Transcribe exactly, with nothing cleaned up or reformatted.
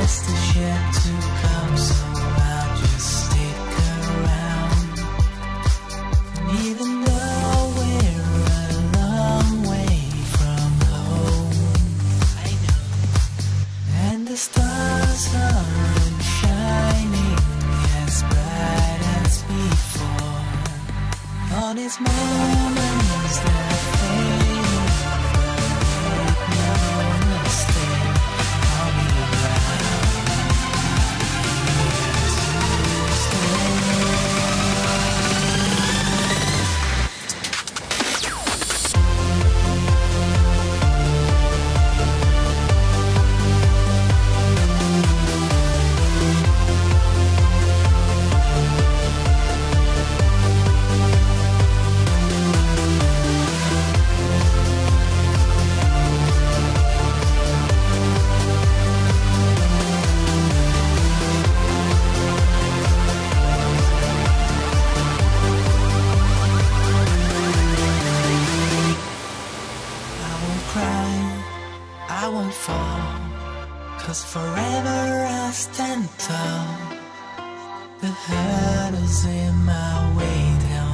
just is yet to come, so I'll just stick around. And even though we're a long way from home, I know, and the stars aren't shining as bright as before, all these moments that fade, I won't fall, 'cause forever I stand tall. The hurdles in my way down